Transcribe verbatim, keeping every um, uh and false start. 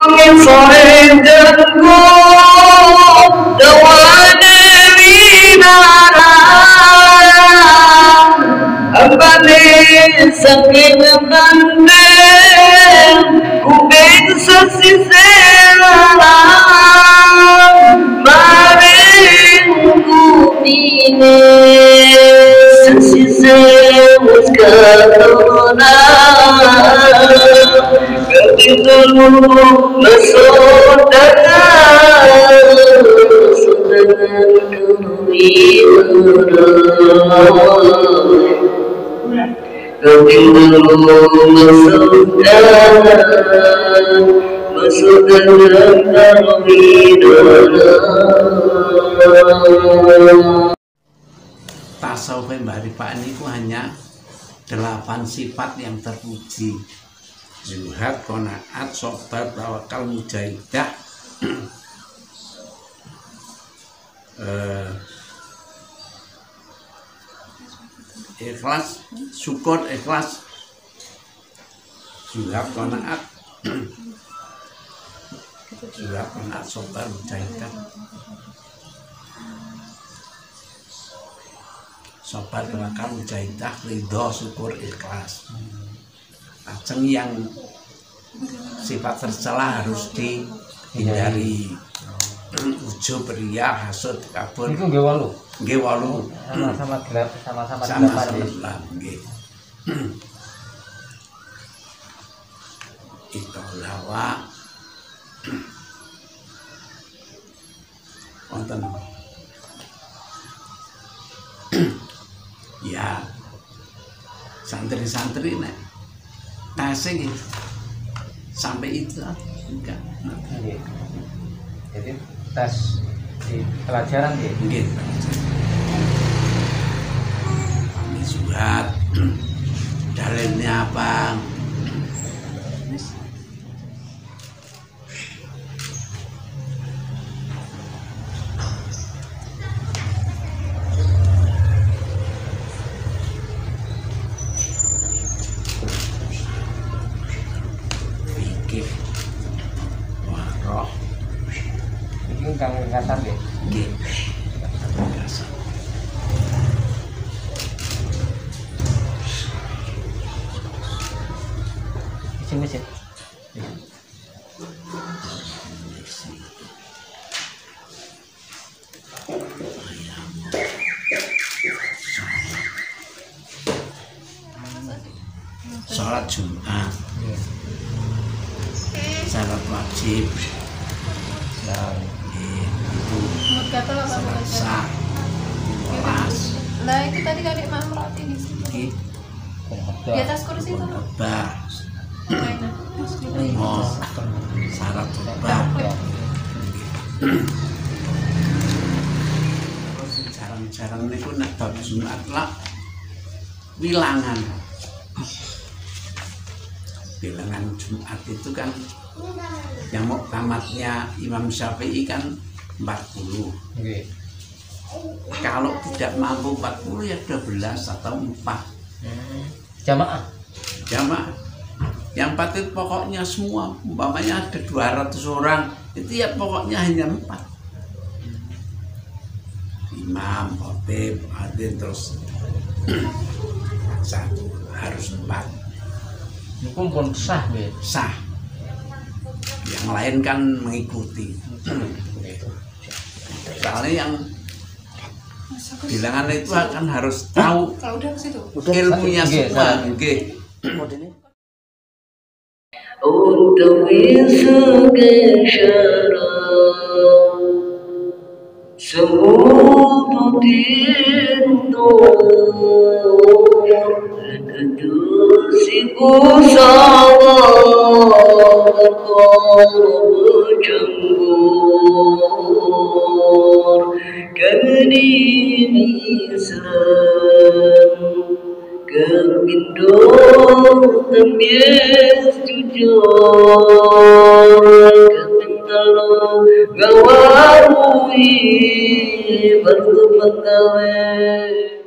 Angin sore jenggo dawane winara ambane saking bande kubeng sesisela maring kupine sesisela katona Ketidakmu bersaudara, saudara kewira. Ketidakmu bersaudara, saudara kewira. Tasawuf Mbah Rifai niku hanya delapan sifat yang terpuji. Zuhad, qanaat, sabar, tawakal, mujahidah, eh, ikhlas, syukur, ikhlas, zuhad, qanaat, zuhad, qanaat, sabar, mujahidah, sabar, tawakal, mujahidah, ridho, syukur, ikhlas. Ajeng yang sifat tercela harus dihindari. Ujub, riya, hasud, kabur. Itu nggih wolu. Nggih wolu. Sama-sama gelap, sama-sama Sama-sama gelap nggih. Itu lawa. Wonten. Ya. Santri-santri nek tasing sampai itu enggak. Jadi tes di pelajaran ya. Nggih. Ini surat dalilnya apa? Waroh. Ini kang kasar ya. Nggih. Kasar. Sini sini. Sholat Jumat, salat wajib, Nah, itu salat sah, kelas, Lah itu tadi kan Imam Roti di sini. Di atas kursi itu. Abah, mau syarat tobat. Jarang-jarang niku nek bab Jumat lah wilangan. Bilangan Jumat itu kan yang muktamadnya Imam Syafi'i kan empat puluh. nggih. Kalau tidak mampu empat puluh ya dua belas atau empat. Jamaah. Jamaah. Yang empat itu pokoknya semua, umpamanya ada dua ratus orang, itu ya pokoknya hanya empat. Imam, khotib, adin, terus satu harus empat. Ini pun sah nggih. Sah. Yang lain kan mengikuti. Soalnya yang bilangan itu akan harus tahu Kalau udah ke situ. ilmunya semua. Nggih. Untuk isuke syarah semua tintu kedusiku sawar berjemur kani misran kepindo temies jujur ketentalo gawaruhi bertu pegawai